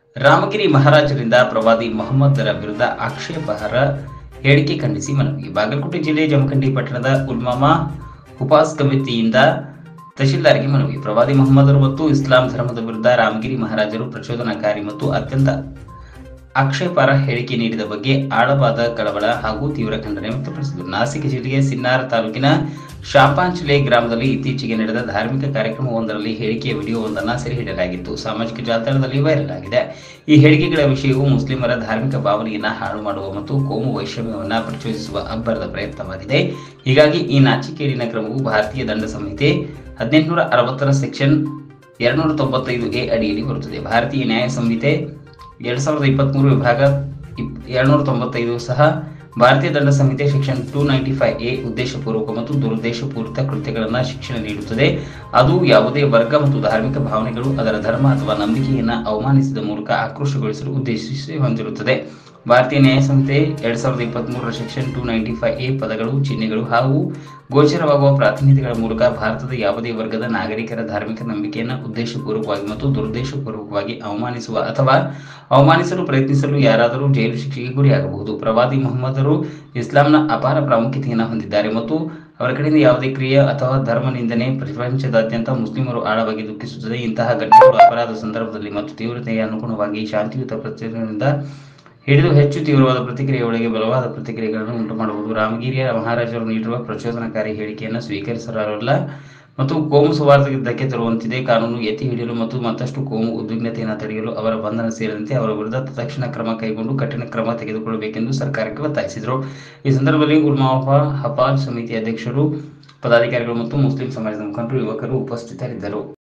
ರಾಮಗಿರಿ ಮಹಾರಾಜರಿಂದ ಪ್ರವಾದಿ ಮೊಹಮ್ಮದರ ವಿರುದ್ಧ ಆಕ್ಷೇಪಾರ್ಹ ಹೇಳಿಕೆ ಖಂಡಿಸಿ ಮನವಿ. ಬಾಗಲಕೋಟೆ ಜಿಲ್ಲೆ ಜಮಖಂಡಿ ಪಟ್ಟಣದ ಉಲ್ಮಾಮಾ ಹುಫಾಜ್ ಕಮಿಟಿಯಿಂದ ತಹಶೀಲ್ದಾರ್ಗೆ ಮನವಿ. ಪ್ರವಾದಿ ಮೊಹಮ್ಮದರು ಮತ್ತು ಇಸ್ಲಾಂ ಧರ್ಮದ ವಿರುದ್ಧ ರಾಮಗಿರಿ ಮಹಾರಾಜರು ಪ್ರಚೋದನಾಕಾರಿ ಮತ್ತು ಅತ್ಯಂತ ಆಕ್ಷೇಪಾರ್ಹ ಹೇಳಿಕೆ ನೀಡಿದ ಬಗ್ಗೆ ಆಳವಾದ ಕಳವಳ ಹಾಗೂ ತೀವ್ರ ಖಂಡನೆ ವ್ಯಕ್ತಪಡಿಸಿದರು. ನಾಸಿಕ್ ಜಿಲ್ಲೆಯ ಸಿನ್ನಾರ್ ತಾಲೂಕಿನ ಶಾಪಾಂಚಲೆ ಗ್ರಾಮದಲ್ಲಿ ಇತ್ತೀಚೆಗೆ ನಡೆದ ಧಾರ್ಮಿಕ ಕಾರ್ಯಕ್ರಮವೊಂದರಲ್ಲಿ ಹೇಳಿಕೆಯ ವಿಡಿಯೋವೊಂದನ್ನು ಸೆರೆ ಹಿಡಿಯಲಾಗಿತ್ತು. ಸಾಮಾಜಿಕ ಜಾಲತಾಣದಲ್ಲಿ ವೈರಲ್ ಆಗಿದೆ. ಈ ಹೇಳಿಕೆಗಳ ವಿಷಯವು ಮುಸ್ಲಿಮರ ಧಾರ್ಮಿಕ ಭಾವನೆಯನ್ನು ಹಾಳು ಮಾಡುವ ಮತ್ತು ಕೋಮು ವೈಷಮ್ಯವನ್ನು ಪ್ರಚೋದಿಸುವ ಅಬ್ಬರದ ಪ್ರಯತ್ನವಾಗಿದೆ. ಹೀಗಾಗಿ ಈ ನಾಚಿಕೆಗೇಡಿನ ಕ್ರಮವು ಭಾರತೀಯ ದಂಡ ಸಂಹಿತೆ 1860ರ ಸೆಕ್ಷನ್ 295A ಅಡಿಯಲ್ಲಿ ಬರುತ್ತದೆ. ಭಾರತೀಯ ನ್ಯಾಯ ಸಂಹಿತೆ 2023 ವಿಭಾಗ 295 ಸಹ ಭಾರತೀಯ ದಂಡ ಸಂಹಿತೆ ಸೆಕ್ಷನ್ 295A ಉದ್ದೇಶಪೂರ್ವಕ ಮತ್ತು ದುರುದ್ದೇಶಪೂರಿತ ಕೃತ್ಯಗಳನ್ನು ಶಿಕ್ಷೆ ನೀಡುತ್ತದೆ. ಅದು ಯಾವುದೇ ವರ್ಗ ಮತ್ತು ಧಾರ್ಮಿಕ ಭಾವನೆಗಳು ಅದರ ಧರ್ಮ ಅಥವಾ ನಂಬಿಕೆಯನ್ನು ಅವಮಾನಿಸಿದ ಮೂಲಕ ಆಕ್ರೋಶಗೊಳಿಸಲು ಉದ್ದೇಶಿಸಿ ಹೊಂದಿರುತ್ತದೆ. ಭಾರತೀಯ ನ್ಯಾಯ ಸಂಹಿತೆ 2023ರ ಸೆಕ್ಷನ್ 295A ಪದಗಳು, ಚಿಹ್ನೆಗಳು ಹಾಗೂ ಗೋಚರವಾಗುವ ಪ್ರಾತಿನಿಧ್ಯಗಳ ಮೂಲಕ ಭಾರತದ ಯಾವುದೇ ವರ್ಗದ ನಾಗರಿಕರ ಧಾರ್ಮಿಕ ನಂಬಿಕೆಯನ್ನು ಉದ್ದೇಶಪೂರ್ವಕವಾಗಿ ಮತ್ತು ದುರುದ್ದೇಶಪೂರ್ವಕವಾಗಿ ಅವಮಾನಿಸುವ ಅಥವಾ ಅವಮಾನಿಸಲು ಪ್ರಯತ್ನಿಸಲು ಯಾರಾದರೂ ಜೈಲು ಶಿಕ್ಷೆಗೆ ಗುರಿಯಾಗಬಹುದು. ಪ್ರವಾದಿ ಮೊಹಮ್ಮದರು ಇಸ್ಲಾಂನ ಅಪಾರ ಪ್ರಾಮುಖ್ಯತೆಯನ್ನು ಹೊಂದಿದ್ದಾರೆ ಮತ್ತು ಅವರ ಕಡೆಯಿಂದ ಯಾವುದೇ ಕ್ರಿಯೆ ಅಥವಾ ಧರ್ಮ ನಿಂದನೆ ಪ್ರಪಂಚದಾದ್ಯಂತ ಮುಸ್ಲಿಮರು ಆಳವಾಗಿ ದುಃಖಿಸುತ್ತದೆ. ಇಂತಹ ಘಟನೆಗಳು ಅಪರಾಧ ಸಂದರ್ಭದಲ್ಲಿ ಮತ್ತು ತೀವ್ರತೆಗೆ ಅನುಗುಣವಾಗಿ ಶಾಂತಿಯುತ ಪ್ರತಿಕ್ರಿಯೆಯಿಂದ ಹಿಡಿದು ಹೆಚ್ಚು ತೀವ್ರವಾದ ಪ್ರತಿಕ್ರಿಯೆಯೊಳಗೆ ಬಲವಾದ ಪ್ರತಿಕ್ರಿಯೆಗಳನ್ನು ಉಂಟುಮಾಡಬಹುದು. ರಾಮಗಿರಿಯ ಮಹಾರಾಜರು ನೀಡಿರುವ ಪ್ರಚೋದನಕಾರಿ ಹೇಳಿಕೆಯನ್ನು ಸ್ವೀಕರಿಸಲಾರಲ್ಲ ಮತ್ತು ಕೋಮು ಸೌಹಾರ್ದಕ್ಕೆ ಧಕ್ಕೆ ತರುವಂತಿದೆ. ಕಾನೂನು ಎತ್ತಿ ಹಿಡಿಯಲು ಮತ್ತು ಮತ್ತಷ್ಟು ಕೋಮು ಉದ್ವಿಗ್ನತೆಯನ್ನು ತಡೆಯಲು ಅವರ ಬಂಧನ ಸೇರಿದಂತೆ ಅವರ ವಿರುದ್ಧ ತಕ್ಷಣ ಕ್ರಮ ಕೈಗೊಂಡು ಕಠಿಣ ಕ್ರಮ ತೆಗೆದುಕೊಳ್ಳಬೇಕೆಂದು ಸರ್ಕಾರಕ್ಕೆ ಒತ್ತಾಯಿಸಿದರು. ಈ ಸಂದರ್ಭದಲ್ಲಿ ಉಲ್ಮಾಮಾ ಹುಫಾಜ್ ಸಮಿತಿ ಅಧ್ಯಕ್ಷರು, ಪದಾಧಿಕಾರಿಗಳು ಮತ್ತು ಮುಸ್ಲಿಂ ಸಮಾಜದ ಮುಖಂಡರು, ಯುವಕರು ಉಪಸ್ಥಿತರಿದ್ದರು.